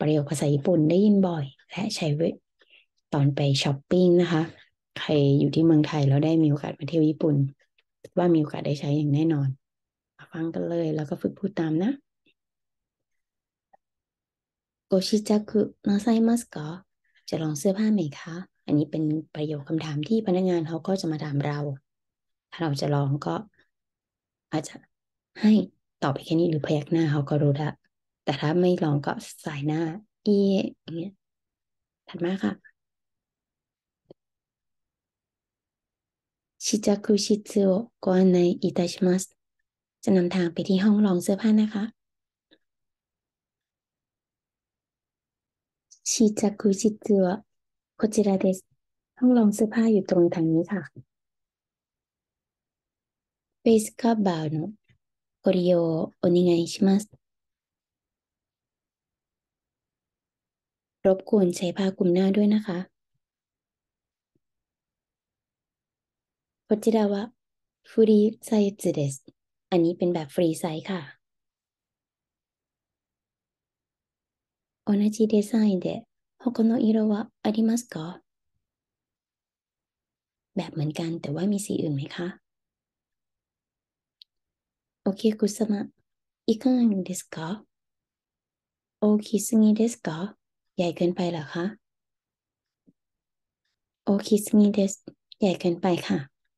ประโยคภาษาญี่ปุ่นได้ยินบ่อยและใช้ตอนไปช้อปปิ้งนะคะใครอยู่ที่เมืองไทยแล้วได้มีโอกาสมาเที่ยวญี่ปุ่นว่ามีโอกาสได้ใช้อย่างแน่นอนมาฟังกันเลยแล้วก็ฝึกพูดตามนะโกชิจักุนาไซมัสกะจะลองเสื้อผ้าไหมคะอันนี้เป็นประโยคคำถามที่พนักงานเขาก็จะมาถามเราถ้าเราจะลองก็อาจจะให้ตอบไปแค่นี้หรือพยักหน้าเขาก็รู้ละแต่ถ้าไม่ลองก็สายหน้าอีอย่างเงี้ยถัดมาค่ะ試着室をご案内いたします。จะนำทางไปที่ห้องลองเสื้อผ้านะคะ試着室はこちらです。ห้องลองเสื้อผ้าอยู่ตรงทางนี้ค่ะフェイスカバーのご利用をお願いします。รบกวนใช้ผ้าคลุมหน้าด้วยนะคะこちらはフリーサイズです。อันนี้เป็นแบบฟรีไซส์ค่ะ同じデザインで他の色はありますかแบบเหมือนกันแต่ว่ามีสีอื่นไหมคะโอเคคุสมะいかがですか大きすぎですかใหญ่เกินไปเหรอคะโอคิสงิเดสใหญ่เกินไปค่ะ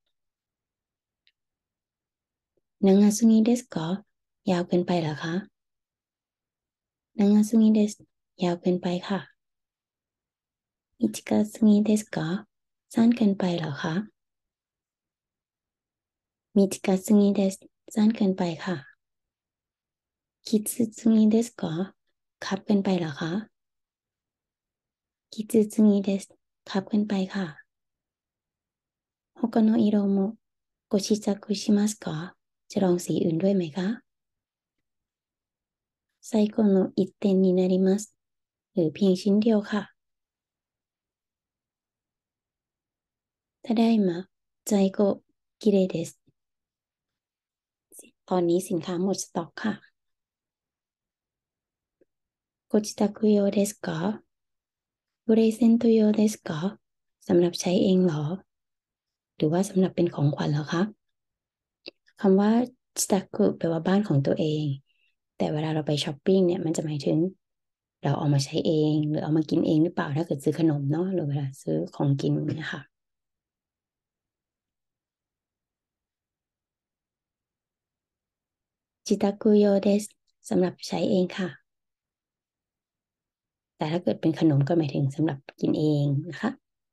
นางาซุงิเดสก็ยาวเกินไปเหรอคะนางาซุงิเดสยาวเกินไปค่ะมิจิกาซุงิเดสก็สั้นเกินไปเหรอคะมิจิกาซุงิเดสสั้นเกินไปค่ะคิดซึซุงิเดสก็คับเกินไปเหรอคะคิดซึซุงิเดสคับเกินไปค่ะ他の色もご試着しますかจะลองสีอื่นด้วยไหมคะ最後の一点になりますหรือเพียงชิ้นเดียวค่ะถ้าได้มาใจก็กิเลเดสตอนนี้สินค้าหมดสต็อกค่ะご自宅用ですかプレゼント用ですかสำหรับใช้เองเหรอหรือว่าสำหรับเป็นของขวัญเหรอคะคำว่าจิตากุแปลว่าบ้านของตัวเองแต่เวลาเราไปช้อปปิ้งเนี่ยมันจะหมายถึงเราเอามาใช้เองหรือเอามากินเองหรือเปล่าถ้าเกิดซื้อขนมเนาะหรือเวลาซื้อของกินเนี่ยค่ะจิตากุโยเดสสำหรับใช้เองค่ะแต่ถ้าเกิดเป็นขนมก็หมายถึงสำหรับกินเองนะคะ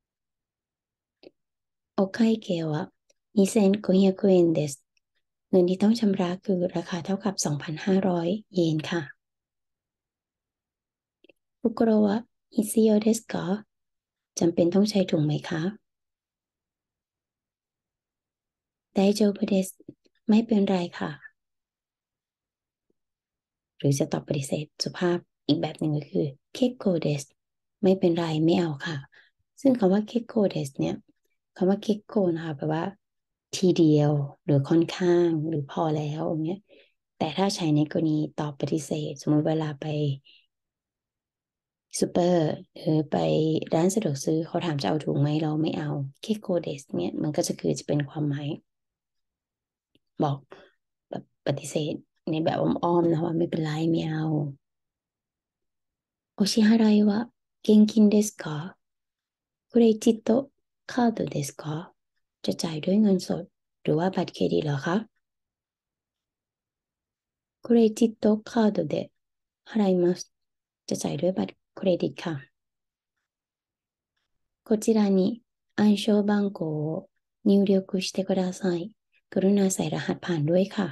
โอไคเกะวะ2500円ですเงินที่ต้องชำระคือราคาเท่ากับ 2,500 เยนค่ะฟุกุโรวะฮิซิโยเดสกะจำเป็นต้องใช้ถุงไหมคะไดโจบุเดสไม่เป็นไรค่ะหรือจะตอบปฏิเสธสุภาพอีกแบบหนึ่งก็คือเคโกเดสไม่เป็นไรไม่เอาค่ะซึ่งคำว่าเคโกเดสเนี่ยคำว่าเคโกนะคะแปลว่าทีเดียวหรือค่อนข้างหรือพอแล้วอย่างเงี้ยแต่ถ้าใช้ในกรณีตอบปฏิเสธสมมติเวลาไปซูเปอร์หรือไปร้านสะดวกซื้อเขาถามจะเอาถุงไหมเราไม่เอาเคโกเดสเนี่ยมันก็จะคือจะเป็นความหมายบอกแบบปฏิเสธในแบบอ้อมๆนะว่าไม่เป็นไรไม่เอาโอชิฮารายは現金ですかクレジットカードですかจะจ่ายด้วยเงินสดหรือว่าบัตรเครดิตเหรอคะクレジットカードで払いますจะจ่ายด้วยบัตรเครดิตค่ะこちらに暗証番号を入力してくださいกรุณาใส่รหัสผ่านด้วยค่ะ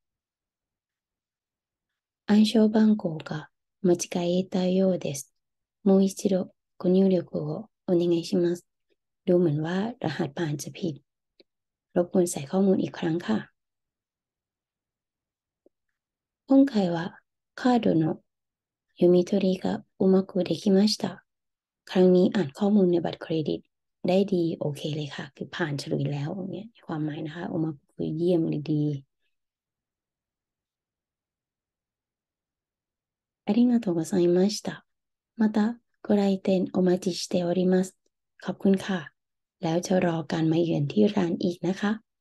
暗証番号が間違えたようですもう一度ご入力をお願いしますดูเหมือนว่ารหัสผ่านจะผิดรบกวนใส่ข้อมูลอีกครั้งค่ะ今回はカードの読み取りがうまくできました ครั้งนี้อ่านข้อมูลในบัตรเครดิตได้ดีโอเคเลยค่ะคือผ่านฉลุยแล้วอย่างเงี้ยความหมายนะคะออกมาคือเยี่ยมเลยดีありがとうございましたまたご来店お待ちしておりますขอบคุณค่ะแล้วจะรอการมาเยือนที่ร้านอีกนะคะ